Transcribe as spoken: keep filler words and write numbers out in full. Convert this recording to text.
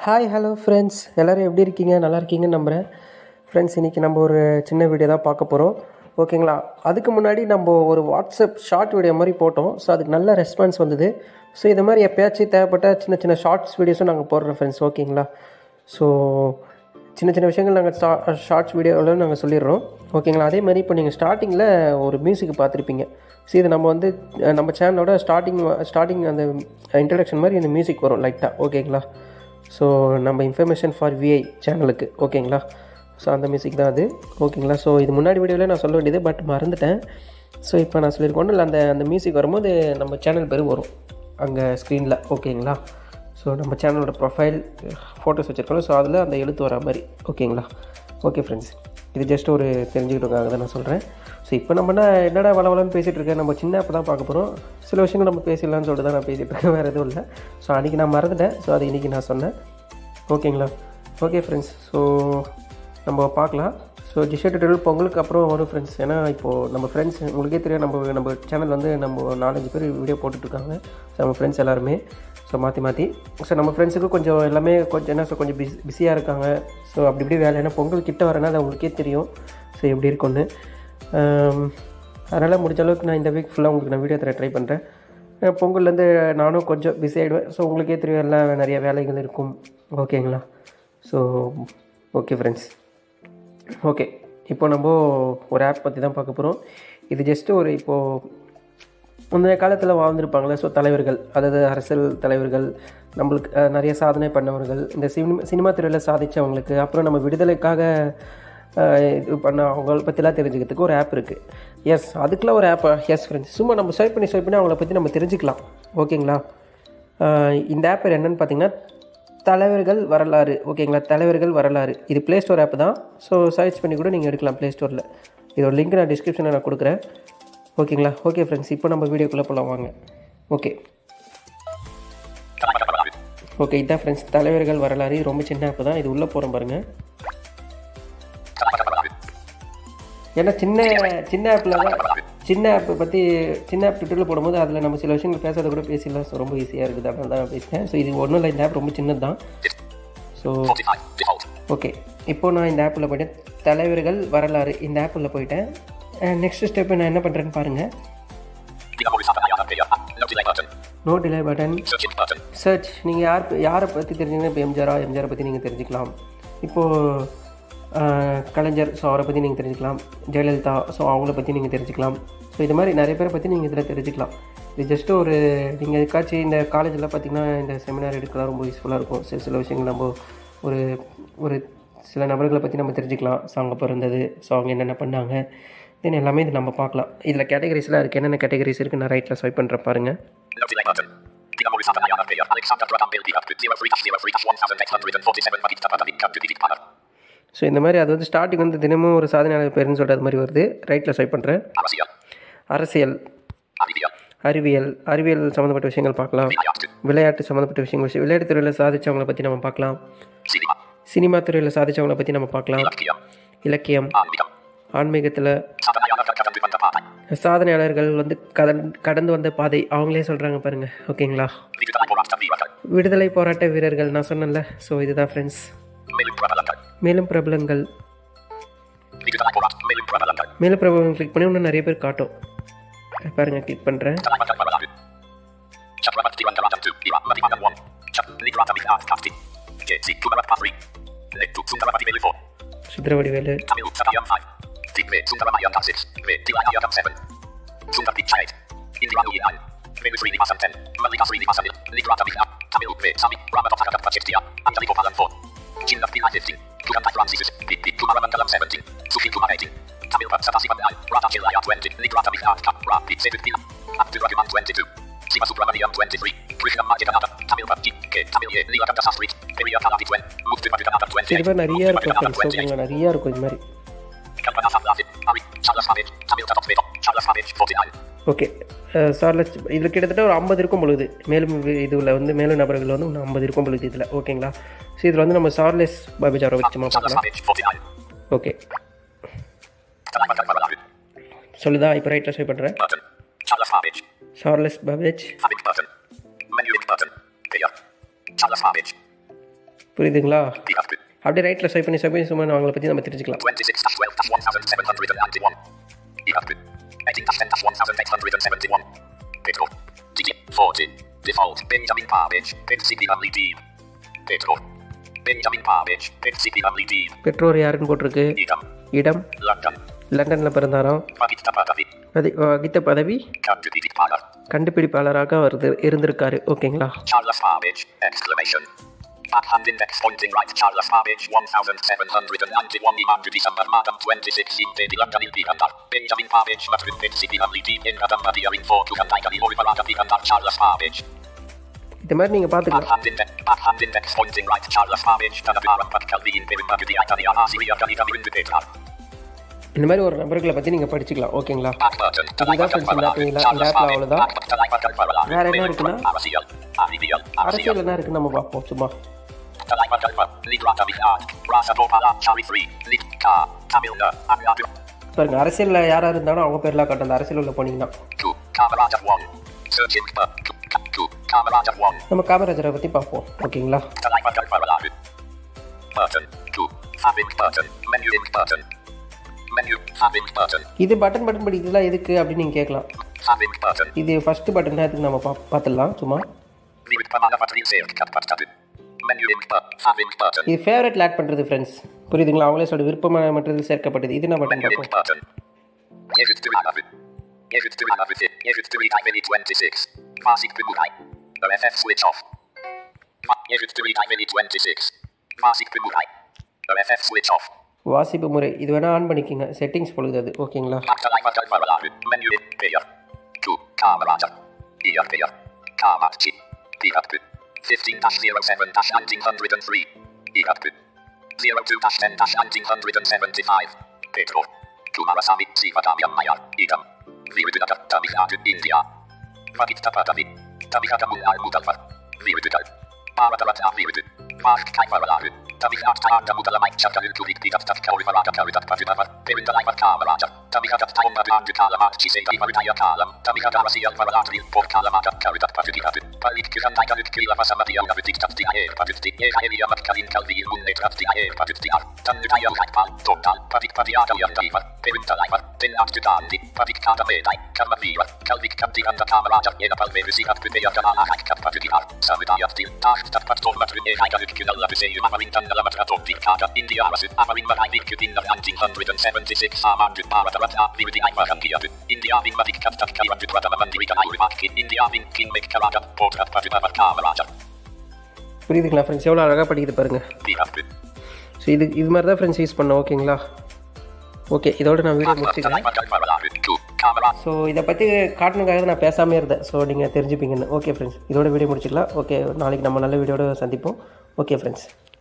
Hi hello friends, எல்லோரும் எப்படி இருக்கீங்க? நல்லா இருக்கீங்கன்னு நம்புகிறேன். ஃப்ரெண்ட்ஸ், இன்றைக்கி நம்ம ஒரு சின்ன வீடியோ தான் பார்க்க போகிறோம், ஓகேங்களா? அதுக்கு முன்னாடி நம்ம ஒரு வாட்ஸ்அப் ஷார்ட் வீடியோ மாதிரி போட்டோம். ஸோ அதுக்கு நல்ல ரெஸ்பான்ஸ் வந்தது. ஸோ இது மாதிரி எப்போயாச்சும் தேவைப்பட்ட சின்ன சின்ன ஷார்ட்ஸ் வீடியோஸும் நாங்கள் போடுறோம் ஃப்ரெண்ட்ஸ், ஓகேங்களா? ஸோ சின்ன சின்ன விஷயங்கள் நாங்கள் ஸ்டா ஷார்ட்ஸ் வீடியோவில் நாங்கள் சொல்லிடுறோம், ஓகேங்களா? அதே மாதிரி இப்போ நீங்கள் ஸ்டார்டிங்கில் ஒரு மியூசிக் பார்த்துருப்பீங்க. ஸோ இது நம்ம வந்து நம்ம சேனலோட ஸ்டார்டிங் ஸ்டார்டிங் அந்த இன்ட்ரடக்ஷன் மாதிரி இந்த மியூசிக் வரும் லைட்டாக, ஓகேங்களா? ஸோ நம்ம இன்ஃபர்மேஷன் ஃபார் விஐ சேனலுக்கு, ஓகேங்களா? ஸோ அந்த மியூசிக் தான் அது, ஓகேங்களா? ஸோ இது முன்னாடி வீடியோவில் நான் சொல்ல வேண்டியது, பட் மறந்துட்டேன். ஸோ இப்போ நான் சொல்லியிருக்கோம் இல்லை, அந்த அந்த மியூசிக் வரும்போது நம்ம சேனல் பேர் வரும் அங்கே ஸ்க்ரீனில், ஓகேங்களா? ஸோ நம்ம சேனலோட ப்ரொஃபைல் ஃபோட்டோஸ் வச்சுருக்கோம். ஸோ அதில் அந்த எழுத்து வர மாதிரி, ஓகேங்களா? ஓகே ஃப்ரெண்ட்ஸ், இது ஜஸ்ட் ஒரு தெரிஞ்சுக்கிட்டதுக்காக தான் நான் சொல்கிறேன். ஸோ இப்போ நம்ம என்ன என்னடா வளவலன்னு பேசிகிட்டு இருக்கேன், நம்ம சின்ன அப்போ தான் பார்க்க போகிறோம். சில விஷயங்கள் நம்ம பேசிடலான்னு சொல்லிட்டு தான் நான் பேசிகிட்டு இருக்கேன், வேறு எதுவும் இல்லை. ஸோ அன்றைக்கி நான் மறந்துட்டேன். ஸோ அது இன்றைக்கி நான் சொன்னேன், ஓகேங்களா? ஓகே ஃப்ரெண்ட்ஸ், ஸோ நம்ம பார்க்கலாம். ஸோ ஜிஷா டுட்டோரியல் பொங்கலுக்கு அப்புறம் வரும் ஃப்ரெண்ட்ஸ். ஏன்னா இப்போது நம்ம ஃப்ரெண்ட்ஸ் உங்களுக்கே தெரியும், நம்ம நம்ம சேனல் வந்து நம்ம நாலஞ்சு பேர் வீடியோ போட்டுட்ருக்காங்க. ஸோ நம்ம ஃப்ரெண்ட்ஸ் எல்லாருமே ஸோ மாற்றி மாற்றி ஸோ நம்ம ஃப்ரெண்ட்ஸுக்கு கொஞ்சம் எல்லாமே கொஞ்சம் என்ன ஸோ கொஞ்சம் பிஸி பிஸியாக இருக்காங்க. ஸோ அப்படி இப்படி வேலை, ஏன்னா பொங்கல் கிட்ட வரேன்னா அது உங்களுக்கே தெரியும் ஸோ எப்படி இருக்குன்னு. அதனால் முடிஞ்ச அளவுக்கு நான் இந்த வீக் ஃபுல்லாக உங்களுக்கு நான் வீடியோ தர ட்ரை பண்ணுறேன். பொங்கல்லேருந்து நானும் கொஞ்சம் பிஸி ஆகிடுவேன். ஸோ உங்களுக்கே தெரியும், எல்லாம் நிறைய வேலைகள் இருக்கும், ஓகேங்களா? ஸோ ஓகே ஃப்ரெண்ட்ஸ், ஓகே இப்போ நம்ம ஒரு ஆப் பற்றி தான் பார்க்க போகிறோம். இது ஜஸ்ட்டு ஒரு இப்போது முந்தைய காலத்தில் வாழ்ந்துருப்பாங்களே, ஸோ தலைவர்கள், அதாவது அரசியல் தலைவர்கள், நம்மளுக்கு நிறைய சாதனை பண்ணவர்கள், இந்த சினிமா சினிமா துறையில் சாதித்தவங்களுக்கு, அப்புறம் நம்ம விடுதலைக்காக இது பண்ண அவங்கள பற்றிலாம் தெரிஞ்சுக்கிறதுக்கு ஒரு ஆப் இருக்குது. எஸ், அதுக்கெலாம் ஒரு ஆப். எஸ் ஃப்ரெண்ட்ஸ், சும்மா நம்ம ஸ்வைப் பண்ணி ஸ்வைப் பண்ணி அவங்கள பற்றி நம்ம தெரிஞ்சுக்கலாம், ஓகேங்களா? இந்த ஆப் என்னென்னு பார்த்தீங்கன்னா தலைவர்கள் வரலாறு, ஓகேங்களா? தலைவர்கள் வரலாறு. இது ப்ளே ஸ்டோர் ஆப் தான். ஸோ சர்ச் பண்ணி கூட நீங்கள் எடுக்கலாம் ப்ளே ஸ்டோரில். இதோட லிங்க் நான் டிஸ்கிரிப்ஷனில் நான் கொடுக்குறேன், ஓகேங்களா? ஓகே ஃப்ரெண்ட்ஸ், இப்போ நம்ம வீடியோக்குள்ளே போகலாம் வாங்க. ஓகே ஓகே இதுதான் ஃப்ரெண்ட்ஸ் தலைவர்கள் வரலாறு. ரொம்ப சின்ன ஆப் தான். இது உள்ளே போகிறோம் பாருங்கள். ஏன்னா சின்ன சின்ன ஆப்பில் தான், சின்ன ஆப்பை பற்றி சின்ன ஆப் ட்விட்டரில் போடும்போது அதில் நம்ம சில விஷயங்கள் பேசுறதை கூட பேசிடலாம். ஸோ ரொம்ப ஈஸியாக இருக்குது, அதனால தான் நான் பேசிட்டேன். ஸோ இது ஒன்றும் இல்லை, இந்த ஆப் ரொம்ப சின்னது தான். ஸோ ஓகே, இப்போது நான் இந்த ஆப்பில் போய்ட்டேன், தலைவர்கள் வரலாறு இந்த ஆப்பில் போயிட்டேன். நெக்ஸ்ட் ஸ்டெப்பு நான் என்ன பண்ணுறேன்னு பாருங்கள். No delay button, search. நீங்கள் யார் யாரை பற்றி தெரிஞ்சிங்கன்னா, இப்போ எம்ஜிஆரா எம்ஜிஆரை பற்றி நீங்கள் தெரிஞ்சுக்கலாம். இப்போது கலைஞர், ஸோ அவரை பற்றி நீங்கள் தெரிஞ்சுக்கலாம். ஜெயலலிதா, ஸோ அவங்கள பற்றி நீங்கள் தெரிஞ்சுக்கலாம். ஸோ இது மாதிரி நிறைய பேரை பற்றி நீங்கள் இதில் தெரிஞ்சுக்கலாம். இது ஜஸ்ட்டு ஒரு நீங்கள் எதுக்காச்சும் இந்த காலேஜில் பார்த்திங்கன்னா இந்த செமினார் எடுக்கலாம், ரொம்ப யூஸ்ஃபுல்லாக இருக்கும். சில சில விஷயங்கள் நம்ம ஒரு ஒரு சில நபர்களை பற்றி நம்ம தெரிஞ்சுக்கலாம். ஸோ அவங்க பிறந்தது, ஸோ அவங்க என்னென்ன பண்ணாங்க, தென் எல்லாமே இது நம்ம பார்க்கலாம். இதில் கேட்டகரிஸ்லாம் இருக்குது. என்னென்ன கேட்டகரிஸ் இருக்குது நான் ரைட்டில் ஸ்வைப் பண்ணுறேன் பாருங்கள். ஸோ இந்த மாதிரி அது வந்து ஸ்டார்டிங் வந்து தினமும் ஒரு சாதனையாளர் பேருன்னு சொல்லிட்டு அது மாதிரி வருது. ரைட்டில் ஸ்வைப் பண்ணுறேன். அரசியல், அறிவியல், அறிவியல் சம்மந்தப்பட்ட விஷயங்கள் பார்க்கலாம். விளையாட்டு சம்மந்தப்பட்ட விஷயங்கள், விளையாட்டு துறையில் சாதித்தவங்களை பற்றி நம்ம பார்க்கலாம். சினிமா துறையில் சாதித்தவங்களை பற்றி நம்ம பார்க்கலாம். இலக்கியம், ஆன்மீகத்தில் சாதனையாளர்கள் வந்து கடந்து கடந்து வந்த பாதை அவங்களே சொல்கிறாங்க பாருங்கள், ஓகேங்களா? விடுதலை போராட்ட வீரர்கள் நான் சொன்னேன்ல. ஸோ இதுதான் ஃப்ரெண்ட்ஸ். மேலும் பிரபலங்கள், மேலும் பிரபலங்கள் கிளிக் பண்ணி இன்னும் நிறைய பேர் காட்டும் பாருங்கள். கிளிக் பண்ணுறேன். சுந்தரவடிவேலு, இது மாதிரி நிறையா இருக்கும் ஃப்ரெண்ட்ஸ், நிறையா இருக்கும் இது மாதிரி. ஓகே சார்லஸ், இதில் கிட்டத்தட்ட ஒரு ஐம்பது இருக்கும் பொழுது, மேலும் இதில் வந்து மேலும் நபர்கள் வந்து ஒன்று ஐம்பது இருக்கும் பொழுது இதில், ஓகேங்களா? ஸோ இதில் வந்து நம்ம சார்லஸ் பாபேஜ் அவரை வச்சுமா பார்க்கலாம். ஓகே சொல்லுதா? இப்போ ரைட்டில் ஸ்வைப் பண்ணுறேன். சார்லஸ் பாபேஜ், புரியுதுங்களா? அப்படியே ரைட்டில் ஸ்வைப் பண்ணி ஸ்வைப் பண்ணி சும்மா அவங்கள பற்றி நம்ம தெரிஞ்சுக்கலாம். Default Benjamin Parbage, Principi only Dean. Petro. Benjamin Parbage, Principi only Dean. பெற்றோர் யாருன்னு போட்டிருக்கு. Idam. இடம் London. லண்டனில் பிறந்தாராம். Vagita Padavi. அது வகித்த பதவி Kandupidipalar. கண்டுபிடிப்பாளராக வருது இருந்திருக்காரு. ஓகேங்களா? Charles Parbage, exclamation. Backhand index pointing right Charles Parbage seventeen ninety-one Iman December Madam twenty sixteen Dedi London Ilpikandar Benjamin Parbage Madrid Principi only Dean in Adam Badia in four to Kandaikani Orivaraga Pikandar Charles Parbage. இது மாதிரி நீங்கள் பார்த்துக்கலாம். Backhand index, backhand index pointing right Charles Parbage Tanavaram Patkalvi in Perumbagudi Itania Asiria Galigami in Petar. இந்த மாதிரி ஒரு நபர்களை பற்றி நீங்கள் படிச்சுக்கலாம். ஓகேங்களா? இதுதான் ஃப்ரெண்ட்ஸ் இந்த ஆப்பிங்களா இந்த ஆப்பில் அவ்வளோதான். வேறு என்ன இருக்குன்னா அரசியல் என்ன இருக்குன்னு நம்ம பார்ப்போம் சும்மா. பாருங்க அரசியலில் யாராக இருந்தாலும் அவங்க பேர்லாம் காட்டும். அந்த அரசியல் உள்ள போனீங்கன்னா நம்ம காமராஜரை பற்றி பார்ப்போம். ஓகேங்களா? இது பட்டன் பட்டன் படிக்கலாம் எதுக்கு அப்படின்னு நீங்கள் கேட்கலாம். இது ஃபர்ஸ்ட் பட்டன் அதுக்கு நம்ம பா பார்த்துடலாம் சும்மா. இது ஃபேவரட்டில் ஆட் பண்ணுறது ஃப்ரெண்ட்ஸ். புரியுதுங்களா? அவங்களே சொல்ல விருப்பமான மற்றதில் சேர்க்கப்பட்டது. இது என்ன பட்டன் பார்ப்போம். வாசிப்பு முறை இது வேணா ஆன் பண்ணிக்கோங்க. செட்டிங்ஸ் பொழுது அது. ஓகேங்களா? fifteen oh seven nineteen oh three zero two ten nineteen seventy-five Petro Kumarasamy Sivadamya Mayar Idam Viridunaka Tamilnadu India Vagita Padavi Tamilnadu Mudalvar Viridunal Bharataratta Viridu Mark Kaivaralaru Tamilnadu Mudala Chakalu Kulik Pidat Kaurivarada Karidat Pavidavar Perindalaivar Kamaraja Tamilnadu Taumadu Kalamat Chisei Varidaya Kalam Tamilnadu Rasial Varadri Port Kalamata Karidat Pavidadu Palik Kirandaikaluk Kilavasamadia Vidikat the Air Pavidi Ekalia Matkalin Kalvi Munetrat the Air Pavidiar Tandaya Laikpal Total Pavik Paviada Yandaivar Perindalaivar Tenat Tudandi Pavik Kadamedai Kamaviva Kalvik Kandi and the Kamaraja Yenapal Verisi at Pudea Kanala Kat Pavidiar Savidayat Dil Taft Tat Patom Matru Ekagaluk Kinala Viseyu Amarintan Lamatra Vikada India Rasu Amarin Marai Vikudin nineteen seventy-six Amand Bharatarat Viridi Ivarandia India Vin Madik Kat Kaivan Vidradamandivika Irimak India Vin King Mek Karaja Port at Pavidavar Kamaraja. புரியுதுங்களா friends? எவ்வளோ அழகாக படிக்குது பாருங்கள். So இது இது மாதிரி தான் friends use பண்ணோம். ஓகேங்களா? ஓகே இதோட நான் வீடியோ முடிச்சுக்கிறேன். ஸோ இதை பற்றி காட்டணுக்காக நான் பேசாமே இருந்தேன். ஸோ நீங்கள் தெரிஞ்சுப்பீங்கன்னு. ஓகே ஃப்ரெண்ட்ஸ் இதோட வீடியோ முடிச்சுக்கலாம். ஓகே நாளைக்கு நம்ம நல்ல வீடியோட சந்திப்போம். Okay friends.